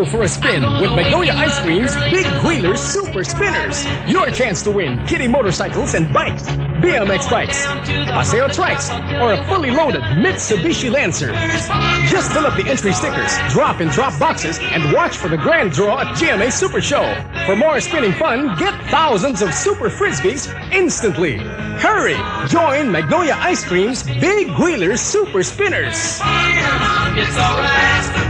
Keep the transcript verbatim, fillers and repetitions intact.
Go for a spin with Magnolia Ice Cream's Big Wheelers Super Spinners. Your chance to win kiddie motorcycles and bikes, B M X bikes, Paseo trikes, or a fully loaded Mitsubishi Lancer. Just fill up the entry stickers, drop and drop boxes, and watch for the grand draw at G M A Super Show. For more spinning fun, get thousands of Super Frisbees instantly. Hurry! Join Magnolia Ice Cream's Big Wheelers Super Spinners. It's alright.